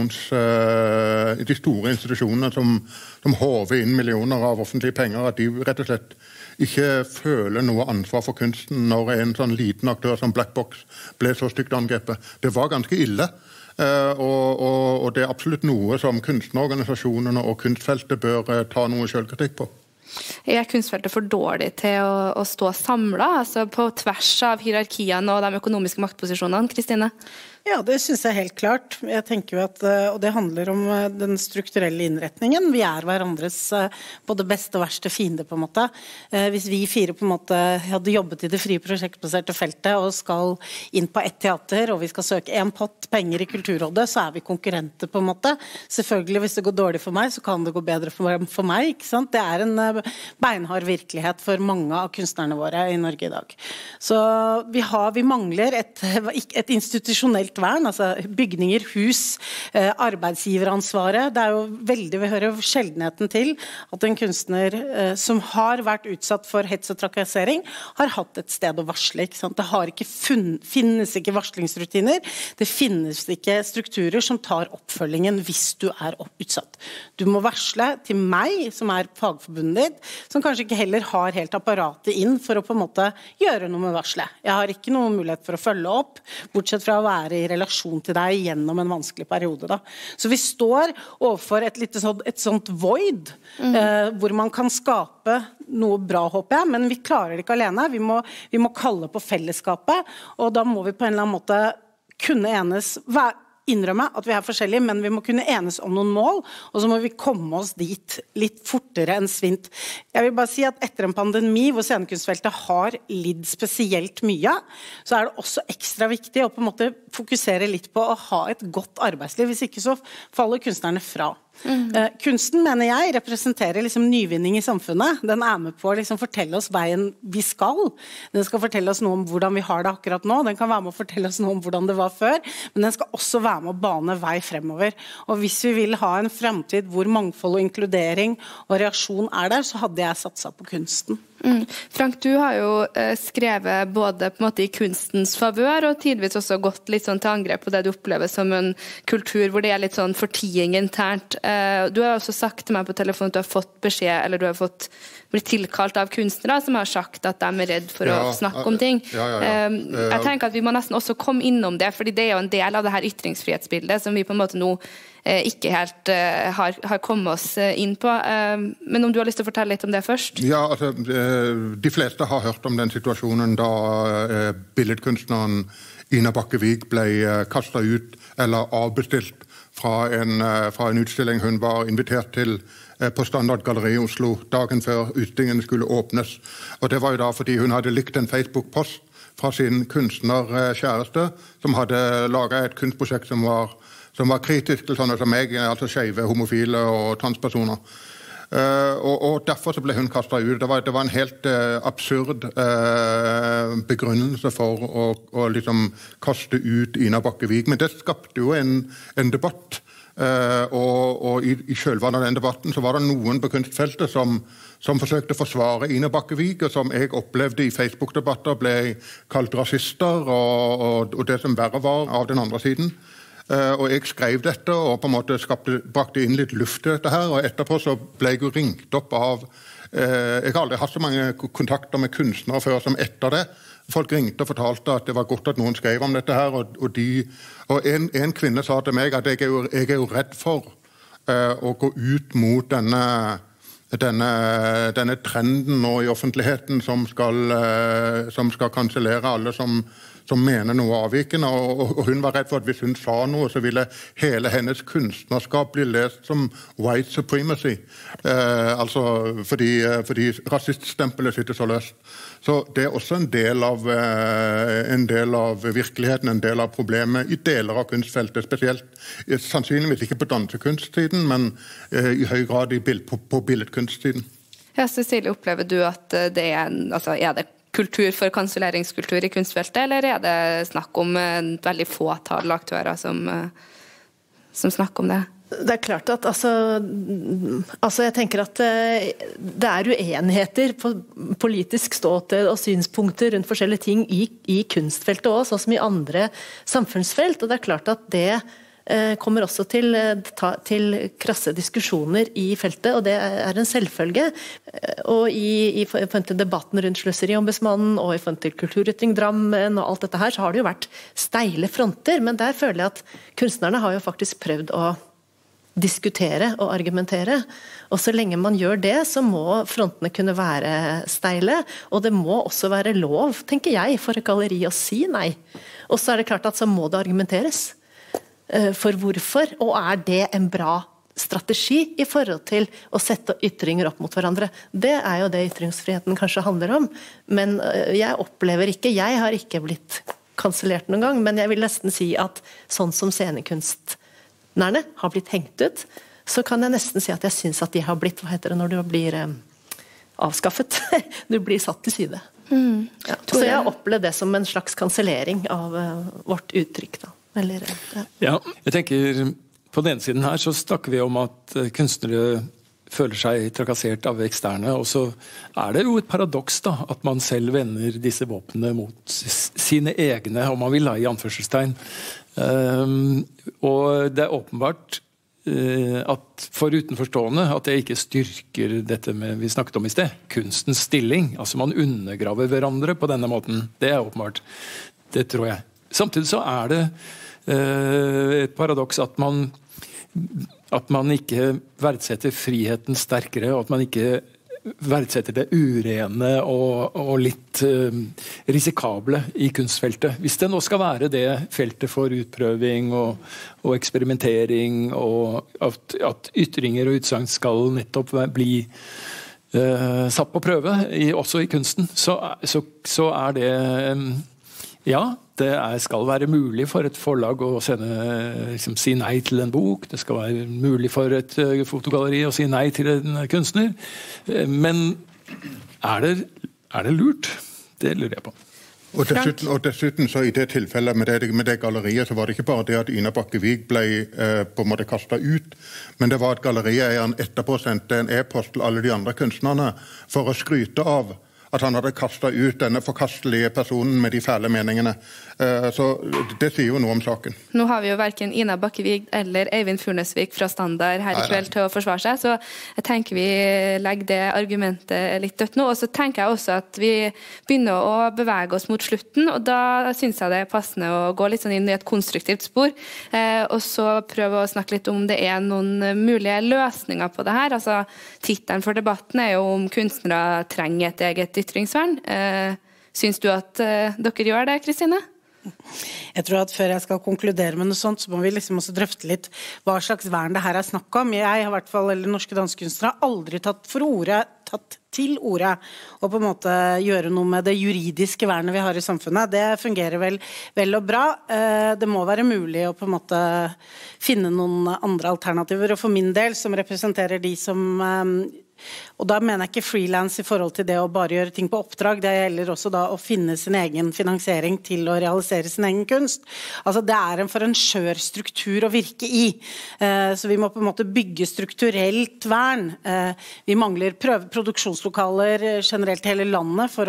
Speaker 5: de store institusjonene som, som håver inn millioner av offentlige penger, at de rett og slett ikke føler noe ansvar for kunsten når en sånn liten aktør som Black Box ble så stygt angrepet. Det var ganske ille, og, og, og det er absolutt noe som kunstnerorganisasjonene og kunstfeltet bør ta noe selvkritikk på.
Speaker 1: Er kunstfeltet for dårlig til å, å stå samlet, altså på tvers av hierarkiene og de økonomiske maktposisjonene, Kristine?
Speaker 2: Ja, det synes jeg helt klart. Jeg tenker jo at, og det handler om den strukturelle innretningen. Vi er hverandres både beste og verste fiende, på en måte. Hvis vi fire på en måte hadde jobbet i det frie prosjektbaserte feltet og skal inn på ett teater, og vi skal søke en pott penger i Kulturrådet, så er vi konkurrenter, på en måte. Selvfølgelig, hvis det går dårlig for meg, så kan det gå bedre for, for meg, ikke sant? Det er en beinhard virkelighet for mange av kunstnerne våre i Norge i dag. Så vi, har, vi mangler et, et institusjonelt vern, altså bygninger, hus, eh, arbeidsgiveransvaret. Det er jo veldig, vi hører sjeldenheten til at en kunstner eh, som har vært utsatt for hets og trakassering, har hatt et sted å varsle, ikke sant? Det har ikke funn, finnes ikke varslingsrutiner, det finnes ikke strukturer som tar oppfølgingen hvis du er utsatt. Du må varsle til meg, som er fagforbundet ditt, som kanskje ikke heller har helt apparatet inn for å på en måte gjøre noe med varslet. Jeg har ikke noen mulighet for å følge opp, bortsett fra å være i relasjon til deg gjennom en vanskelig periode. Da. Så vi står overfor et, lite sånt, et sånt void, mm. eh, hvor man kan skape noe bra, håper jeg, men vi klarer det ikke alene. Vi må, vi må kalle på fellesskapet, og da må vi på en eller annen måte kunne enes, innrømme at vi er forskjellige, men vi må kunne enes om noen mål, og så må vi komme oss dit litt fortere enn svint. Jeg vil bare si at etter en pandemi hvor scenekunstfeltet har lidd spesielt mye, så er det også ekstra viktig å på en måte fokusere litt på å ha et godt arbeidsliv, hvis ikke så faller kunstnerne fra. Mm. Uh, kunsten, mener jeg, representerer liksom nyvinning i samfunnet. Den er med på å liksom fortelle oss veien vi skal. Den skal fortelle oss noe om hvordan vi har det akkurat nå. Den kan være med å fortelle oss noe om hvordan det var før, men den skal også være med å bane vei fremover. Og hvis vi vil ha en fremtid hvor mangfold og inkludering og reaksjon er der, så hadde jeg satset på kunsten.
Speaker 1: Mm. Frank, du har jo eh, skrevet både på en måte i kunstens favør og tidvis også gått litt sånn til angrep på det du opplever som en kultur hvor det er litt sånn fortiing internt. Eh, du har også sagt til meg på telefon at du har fått beskjed, eller du har fått blitt tilkalt av kunstnere som har sagt at de er redd for ja, å snakke om ting.
Speaker 5: Ja, ja, ja.
Speaker 1: Eh, jeg tenker at vi må nesten også komme innom det, fordi det er jo en del av det her ytringsfrihetsbildet som vi på en måte nå ikke helt uh, har, har kommet oss inn på. Uh, men om du har lyst til å fortelle litt om det først?
Speaker 5: Ja, altså, de fleste har hørt om den situasjonen da uh, billedkunstneren Ina Bakkevig ble uh, kastet ut eller avbestilt fra en, uh, fra en utstilling hun var invitert til uh, på Standard Galleri i Oslo dagen før utstillingen skulle åpnes. Og det var jo da fordi hun hadde likt en Facebook-post fra sin kunstnerkjæreste som hadde laget et kunstprosjekt som var som var kritisk til sånne som meg, altså skeive, homofile og transpersoner. Uh, og, og derfor så ble hun kastet ut. Det var, det var en helt uh, absurd uh, begrunnelse for å, å liksom kaste ut Ina Bakkevig. Men det skapte jo en, en debatt. Uh, og, og i, i kjølvannet av den debatten så var det noen på kunstfeltet som, som forsøkte å forsvare Ina Bakkevig, og som jeg opplevde i Facebook-debatter ble kalt rasister, og, og, og det som verre var av den andre siden. Uh, og jeg skrev dette og på en måte skapte, brakte inn litt luft til dette her, og etterpå så ble jeg jo ringt opp av uh, jeg har aldri hatt så mange kontakter med kunstnere før som etter det, folk ringte og fortalte at det var godt at noen skrev om dette her, og, og, de, og en, en kvinne sa til meg at jeg er jo, jeg er jo redd for uh, å gå ut mot denne, denne, denne trenden nå i offentligheten som skal, uh, som skal kansellere alle som som mener noe avvikende, og, og hun var redd for at hvis hun sa noe, så ville hele hennes kunstnerskap bli lest som white supremacy. Eh, altså fordi, fordi rasiststempelet sitter så løst. Så det er også en del, av, eh, en del av virkeligheten, en del av problemet i deler av kunstfeltet, spesielt eh, sannsynligvis ikke på dansekunsttiden, men eh, i høy grad i bild, på, på billedkunsttiden.
Speaker 1: Ja, Cecilie, opplever du at det er, altså, er det kultur for kanselleringskultur i kunstfeltet, eller er det snakk om en veldig fåtall aktører som, som snakker om det?
Speaker 4: Det er klart at altså, altså jeg tenker at det er uenigheter på politisk ståsted og synspunkter rundt forskjellige ting i, i kunstfeltet også, sånn som i andre samfunnsfelt, og det er klart at det kommer også til, til krasse diskusjoner i feltet, og det er en selvfølge. Og i, i forhold til debatten rundt Sløseriombudsmannen og i forhold til Kulturytring Drammen og alt dette her, så har det jo vært steile fronter, men der føler jeg at kunstnerne har jo faktisk prøvd å diskutere og argumentere, og så lenge man gjør det, så må frontene kunne være steile, og det må også være lov, tenker jeg, for et galleri å si nei. Og så er det klart at så må det argumenteres for hvorfor, og er det en bra strategi i forhold til å sette ytringer opp mot hverandre. Det er jo det ytringsfriheten kanskje handler om, men jeg opplever ikke, jeg har ikke blitt kansellert noen gang, men jeg vil nesten si at sånn som scenekunstnerne har blitt hengt ut, så kan jeg nesten si at jeg synes at de har blitt, hva heter det når du blir eh, avskaffet? Du blir satt til side. Mm. Ja. Så jeg har opplevd det som en slags kansellering av uh, vårt uttrykk da. Eller, ja.
Speaker 3: ja, jeg tenker på den ene siden her så snakker vi om at kunstnere føler seg trakassert av eksterne, og så er det jo et paradoks da, at man selv vender disse våpnene mot sine egne, om man vil ha i anførselstegn. Um, og det er åpenbart uh, at for utenforstående at det ikke styrker dette med, vi snakket om i sted, kunstens stilling. Altså man undergraver hverandre på denne måten. Det er åpenbart. Det tror jeg. Samtidig så er det uh, et paradoks at man, at man ikke verdsetter friheten sterkere, og at man ikke verdsetter det urene og, og litt uh, risikable i kunstfeltet. Hvis det nå skal være det feltet for utprøving og, og eksperimentering, og at, at ytringer og utsagn skal nettopp bli uh, satt på prøve, i, også i kunsten, så, så, så er det um, ja, det er, skal være mulig for et forlag å sende, liksom, si nei til en bok. Det skal være mulig for et uh, fotogalleri å si nei til en kunstner. Men er det, er det lurt? Det lurer jeg på.
Speaker 5: Og dessuten, og dessuten så i det tilfellet med det, med det galleriet, så var det ikke bare det at Ina Bakkevig ble eh, på en måte kastet ut, men det var at gallerieieren etterpå sendte en e-post til alle de andre kunstnerne for å skryte av at han hadde kastet ut denne forkastelige personen med de fæle meningene. Så det sier jo noe om saken.
Speaker 1: Nå har vi jo hverken Ina Bakkevig eller Eivind Furnesvik fra Standard her i kveld til å forsvare seg, så jeg tenker vi legger det argumentet litt dødt nå. Og så tenker jeg også at vi begynner å bevege oss mot slutten, og da synes jeg det er passende å gå litt sånn inn i et konstruktivt spor, og så prøve å snakke litt om det er noen mulige løsninger på det her. Altså, titelen for debatten er jo om kunstnere trenger et eget ytringsvern. Syns du at dere gjør det, Kristine?
Speaker 2: Jeg tror at før jeg skal konkludere med noe sånt, så må vi liksom også drøfte litt hva slags vern det her er snakk om. Jeg har i hvert fall, eller norske dansekunstnere, har aldri tatt for ordet, tatt til ordet, og på en måte gjøre noe med det juridiske vernet vi har i samfunnet. Det fungerer vel, vel og bra. Det må være mulig å på en måte finne noen andre alternativer, og for min del, som representerer de som og da mener jeg ikke freelance i forhold til det å bare gjøre ting på oppdrag, det gjelder også da å finne sin egen finansiering til å realisere sin egen kunst. Altså det er en for en skjør struktur å virke i, så vi må på en måte bygge strukturelt vern. Vi mangler prøve produksjonslokaler generelt i hele landet for å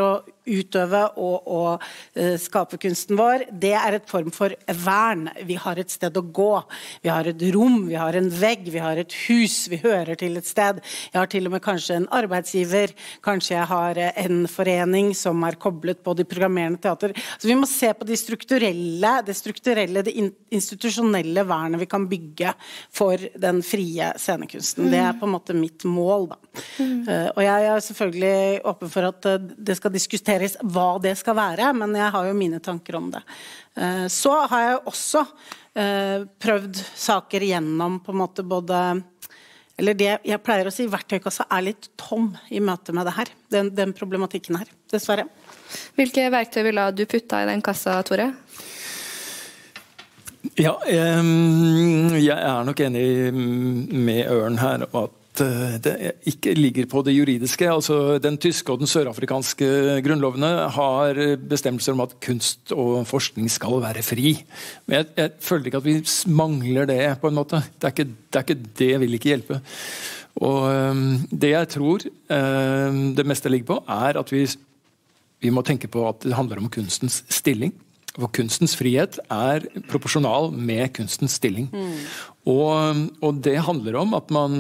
Speaker 2: utøve og, og uh, skape kunsten vår, det er et form for vern. Vi har et sted å gå, vi har et rom, vi har en vegg, vi har et hus, vi hører til et sted. Jeg har til og med kanskje en arbeidsgiver, kanskje jeg har en forening som er koblet på de programmerende teater. Så vi må se på de strukturelle, det strukturelle, det institusjonelle vernet vi kan bygge for den frie scenekunsten. Det er på en måte mitt mål da. Mm. Uh, og jeg er selvfølgelig åpen for at uh, det skal diskuteres hva det skal være, men jeg har jo mine tanker om det. Uh, så har jeg også uh, prøvd saker gjennom på en måte både, eller det jeg pleier å si, verktøykassa er litt tom i møte med det her, den, den problematikken her, dessverre.
Speaker 1: Hvilke verktøy ville du putta i den kassa, Tore?
Speaker 3: Ja, jeg er nok enig med Ørn her at det ikke ligger på det juridiske. Altså, den tyske og den sørafrikanske grunnlovene har bestemmelser om at kunst og forskning skal være fri. Men jeg, jeg føler ikke at vi mangler det på en måte. Det er ikke det, er ikke, det vil ikke hjelpe. Og det jeg tror det meste ligger på, er at vi, vi må tenke på at det handler om kunstens stilling. For kunstens frihet er proporsjonal med kunstens stilling. Mm. Og, og det handler om at man,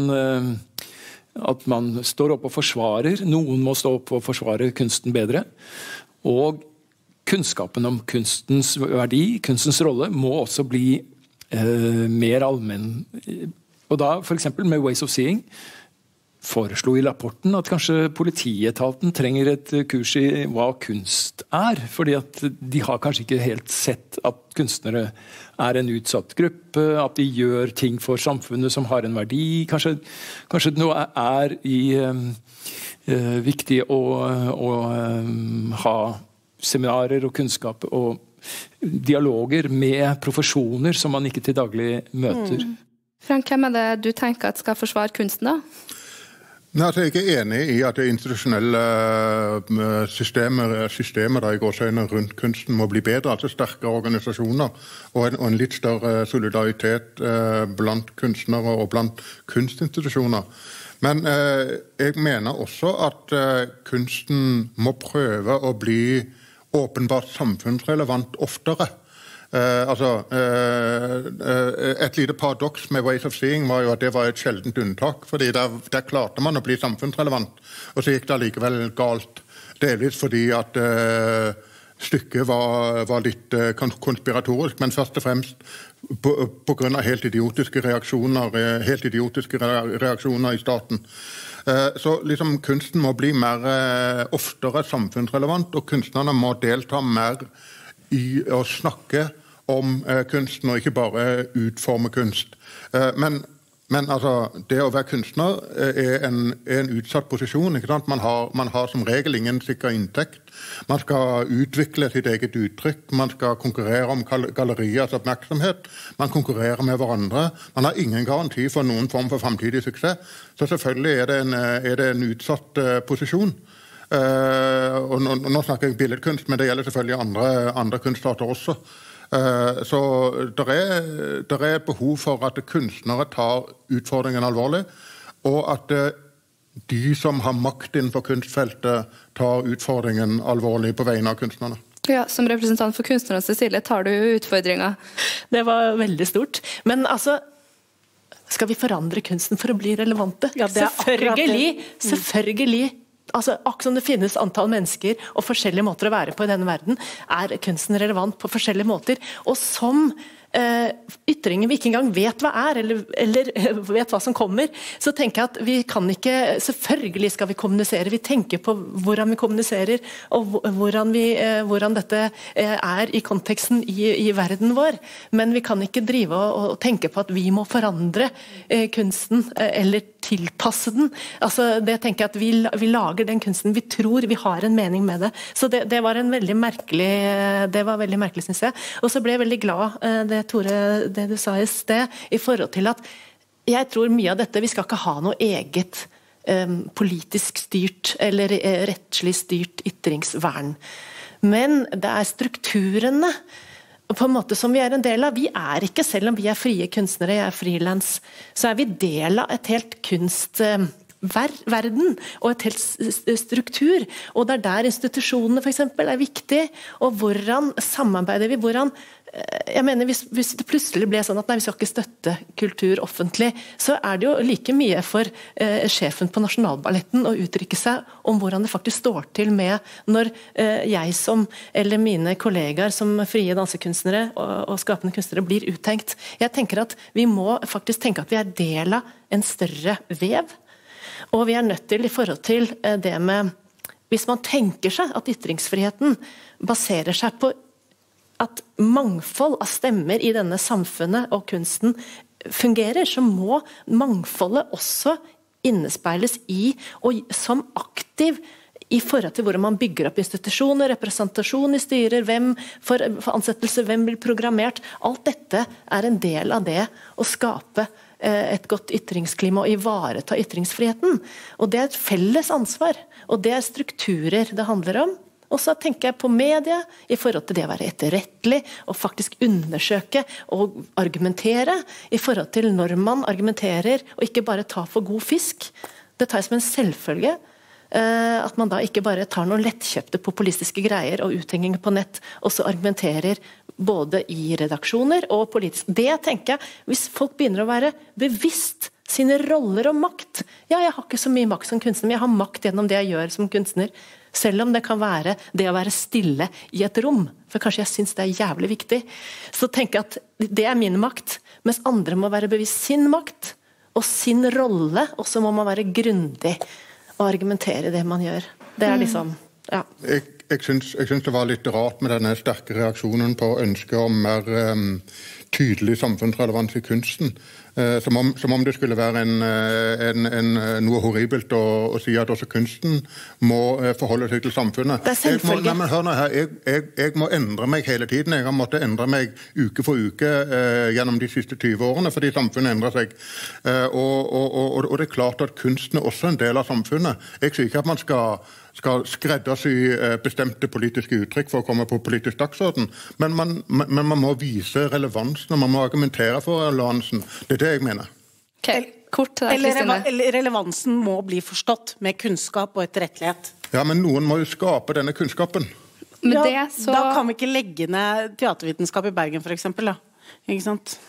Speaker 3: at man står opp og forsvarer. Noen må stå opp og forsvare kunsten bedre. Og kunnskapen om kunstens verdi, kunstens rolle, må også bli eh, mer allmenn. Og da, for eksempel med Ways of Seeing, foreslo i rapporten at kanskje politietaten trenger et kurs i hva kunst er, fordi at de har kanskje ikke helt sett at kunstnere er en utsatt gruppe, at de gjør ting for samfunnet som har en verdi. Kanskje, kanskje det nå er i, uh, viktig å, å um, ha seminarer og kunnskap og dialoger med profesjoner som man ikke til daglig møter. Mm.
Speaker 1: Frank, hvem er det du tenker at skal forsvare kunsten da?
Speaker 5: Nei, altså, jeg er enig i at det institusjonelle systemer, systemer der i gåseøyne rundt kunsten må bli bedre, altså sterkere organisasjoner og en, og en litt større solidaritet eh, blant kunstnere og blant kunstinstitusjoner. Men eh, jeg mener også at eh, kunsten må prøve å bli åpenbart samfunnsrelevant oftere. Uh, altså, uh, uh, et lite paradoks med Ways of Seeing var jo at det var et sjeldent unntak, fordi der, der klarte man å bli samfunnsrelevant, og så gikk det likevel galt, delvis fordi at uh, stykket var, var litt uh, konspiratorisk, men først og fremst på, på grunn av helt idiotiske reaksjoner, uh, helt idiotiske reaksjoner i staten. Uh, så liksom kunsten må bli mer uh, oftere samfunnsrelevant, og kunstnerne må delta mer i å snakke om eh, kunsten, og ikke bare utforme kunst. Eh, men, men altså, det å være kunstner eh, er, en, er en utsatt posisjon, ikke sant? Man har, man har som regel ingen sikker inntekt. Man skal utvikle sitt eget uttrykk, man skal konkurrere om galleriers oppmerksomhet, man konkurrerer med hverandre, man har ingen garanti for noen form for fremtidig suksess, så selvfølgelig er det en, er det en utsatt eh, posisjon. Uh, og nå, nå snakker jeg billedkunst, men det gjelder selvfølgelig andre, andre kunstarter også. Uh, så det er, der er behov for at kunstnere tar utfordringen alvorlig, og at uh, de som har makt innenfor kunstfeltet tar utfordringen alvorlig på vegne av kunstnerne.
Speaker 1: Ja, som representant for kunstnerne, Cecilie, tar du utfordringer?
Speaker 4: Det var veldig stort. Men altså, skal vi forandre kunsten for å bli relevante? Ja, det er selvfølgelig, selvfølgelig. Altså, akkurat som det finnes antall mennesker og forskjellige måter å være på i denne verden, er kunsten relevant på forskjellige måter. Og som eh, ytringer vi ikke engang vet hva er, eller, eller vet hva som kommer, så tenker jeg at vi kan ikke, selvfølgelig skal vi kommunisere, vi tenker på hvordan vi kommuniserer, og hvordan, vi, eh, hvordan dette eh, er i konteksten i, i verden vår. Men vi kan ikke drive og, og tenke på at vi må forandre eh, kunsten, eh, eller tilpasse den. Altså, det tenker jeg at vi, vi lager den kunsten vi tror vi har en mening med det. Så det, det var en veldig merkelig, det var veldig merkelig, synes jeg. Og så ble jeg veldig glad, det Tore, det du sa i sted, i forhold til at jeg tror mye av dette, vi skal ikke ha noe eget um, politisk styrt, eller uh, rettslig styrt ytringsvern. Men det er strukturene på en måte som vi er en del av. Vi er ikke, selv om vi er frie kunstnere, jeg er frilans, så er vi del av et helt kunst, ver verden og et helt struktur, og det er der institusjonene for eksempel er viktig, og hvordan samarbeider vi, hvordan jeg mener, hvis, hvis det plutselig ble sånn at nei, vi skal ikke støtte kultur offentlig, så er det jo like mye for eh, sjefen på Nasjonalballetten å uttrykke seg om hvordan det faktisk står til med når eh, jeg som, eller mine kollegaer som frie dansekunstnere og, og skapende kunstnere blir uttenkt. Jeg tenker at vi må faktisk tenke at vi er del av en større vev, og vi er nødt til i forhold til eh, det med, hvis man tenker seg at ytringsfriheten baserer seg på at mangfold av stemmer i denne samfunnet og kunsten fungerer, så må mangfoldet også innespeiles i, og som aktiv i forhold til hvordan man bygger opp institusjoner, representasjon i styrer, hvem for, for ansettelse, hvem blir programmert. Alt dette er en del av det å skape eh, et godt ytringsklima og ivareta ytringsfriheten. Og det er et felles ansvar, og det er strukturer det handler om. Og så tenker jeg på media i forhold til det å være etterrettelig og faktisk undersøke og argumentere i forhold til når man argumenterer og ikke bare ta for god fisk. Det tar jeg som en selvfølge at man da ikke bare tar noen lettkjøpte populistiske greier og uthenginger på nett og så argumenterer både i redaksjoner og politisk. Det tenker jeg, hvis folk begynner å være bevisst sine roller og makt. Ja, jeg har ikke så mye makt som kunstner, men jeg har makt gjennom det jeg gjør som kunstner. Selv om det kan være det å være stille i et rom, for kanskje jeg synes det er jævlig viktig, så tenker jeg at det er min makt, mens andre må være bevisst sin makt og sin rolle, og så må man være grundig og argumentere det man gjør. Det er liksom, ja.
Speaker 5: Jeg, jeg, syns, jeg syns det var litt rart med denne sterke reaksjonen på ønsket om mer um, tydelig samfunnsrelevans i kunsten. Uh, som, om, som om det skulle være en, en, en, noe horribelt å, å si at også kunsten må uh, forholde seg til samfunnet.
Speaker 4: Det er selvfølgelig.
Speaker 5: Jeg må, nei, men hør nå her, jeg, jeg, jeg må endre meg hele tiden. Jeg har måttet endre meg uke for uke uh, gjennom de siste tyve årene, fordi samfunnet endrer seg. Uh, og, og, og, og det er klart at kunsten er også en del av samfunnet. Jeg sier ikke at man skal skal skreddersy bestemte politiske uttrykk for å komme på politisk dagsorden, men man, men man må vise relevansen, og man må argumentere for relevansen. Det er det jeg mener.
Speaker 1: Okay. Kort til deg,
Speaker 2: eller,
Speaker 1: Kristine.
Speaker 2: eller relevansen må bli forstått med kunnskap og etterrettelighet.
Speaker 5: Ja, men noen må jo skape denne kunnskapen.
Speaker 1: Men
Speaker 2: ja,
Speaker 1: det så...
Speaker 2: Da kan vi ikke legge ned teatervitenskap i Bergen, for eksempel, da. Ikke sant?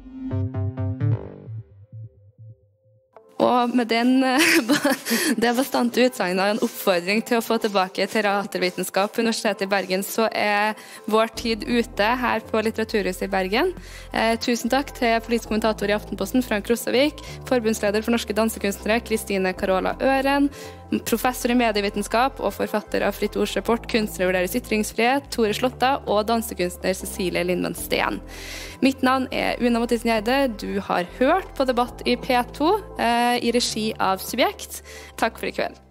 Speaker 1: Og med den, det bastante utsagnet av en oppfordring til å få tilbake teatervitenskap på Universitetet i Bergen, så er vår tid ute her på Litteraturhuset i Bergen. Eh, tusen takk til politisk kommentator i Aftenposten, Frank Rossavik, forbundsleder for norske dansekunstnere, Kristine Carola Øren, professor i medievitenskap og forfatter av Fritt Ords rapport Kunstnere vurderes ytringsfrihet, Tore Slotta, og dansekunstner Cecilie Lindmann Steen. Mitt navn er Una Mathisen Gjerde. Du har hørt på Debatt i P to eh, i regi av Subjekt. Takk for i kveld.